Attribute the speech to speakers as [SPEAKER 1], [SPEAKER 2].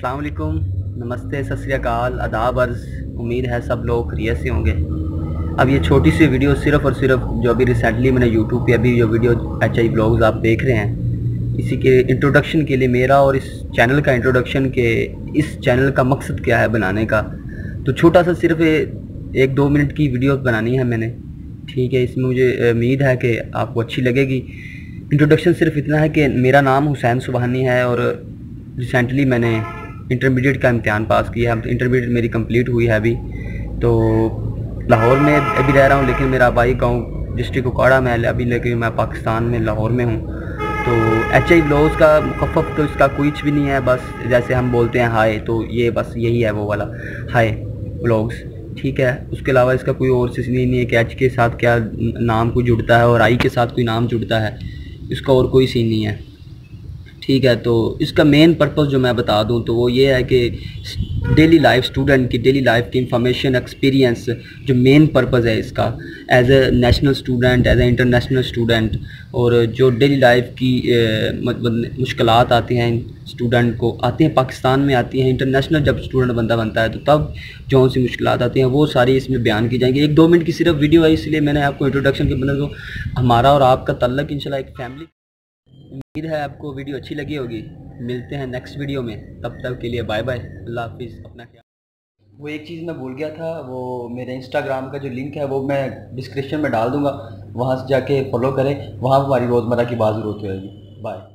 [SPEAKER 1] अस्सलाम वालेकुम, नमस्ते, सत श्री अकाल, आदाब अर्ज़। उम्मीद है सब लोग खैरियत से होंगे। अब ये छोटी सी वीडियो सिर्फ़ और सिर्फ जो अभी रिसेंटली मैंने यूट्यूब पे अभी जो वीडियो HI व्लॉग्स आप देख रहे हैं, इसी के इंट्रोडक्शन के लिए मेरा और इस चैनल का इंट्रोडक्शन के इस चैनल का मकसद क्या है बनाने का। तो छोटा सा सिर्फ 1-2 मिनट की वीडियो बनानी है मैंने, ठीक है। इसमें मुझे उम्मीद है कि आपको अच्छी लगेगी। इंट्रोडक्शन सिर्फ इतना है कि मेरा नाम हुसैन सुबहानी है और रिसेंटली मैंने इंटरमीडिएट का इम्तिहान पास किया है। इंटरमीडिएट मेरी कंप्लीट हुई है अभी। तो लाहौर में अभी रह रहा हूँ, लेकिन मेरा आबाई गांव डिस्ट्रिक्ट उकाड़ा में है अभी, लेकिन मैं पाकिस्तान में लाहौर में हूँ। तो HI व्लॉग्स का मुखफ़्फ़ तो इसका कुछ भी नहीं है, बस जैसे हम बोलते हैं हाय, तो ये बस यही है वो वाला हाय व्लॉग्स, ठीक है। उसके अलावा इसका कोई और सीन नहीं है कि H के साथ क्या नाम कोई जुड़ता है और I के साथ कोई नाम जुड़ता है, इसका और कोई सीन नहीं है, ठीक है। तो इसका मेन पर्पस जो मैं बता दूं तो वो ये है कि डेली लाइफ, स्टूडेंट की डेली लाइफ की इंफॉर्मेशन, एक्सपीरियंस जो मेन पर्पस है इसका, as a national student, as a international student, और जो डेली लाइफ की मुश्किलात आती हैं स्टूडेंट को, आती हैं पाकिस्तान में, आती हैं इंटरनेशनल जब स्टूडेंट बंदा बनता है तो तब जो सी मुश्किलात आती हैं वो सारी इसमें बयान की जाएंगी। 1-2 मिनट की सिर्फ वीडियो है, इसलिए मैंने आपको इंट्रोडक्शन के बंदे को, हमारा और आपका तल्लक इंशाल्लाह एक फैमिली। उम्मीद है आपको वीडियो अच्छी लगी होगी। मिलते हैं नेक्स्ट वीडियो में, तब तक के लिए बाय बाय, अल्लाह हाफिज़, अपना ख्याल। वो एक चीज़ मैं भूल गया था, वो मेरे इंस्टाग्राम का जो लिंक है वो मैं डिस्क्रिप्शन में डाल दूँगा, वहाँ से जाके फॉलो करें, वहाँ हमारी रोज़मर्रा की बात ज़रूरत होगी। बाय।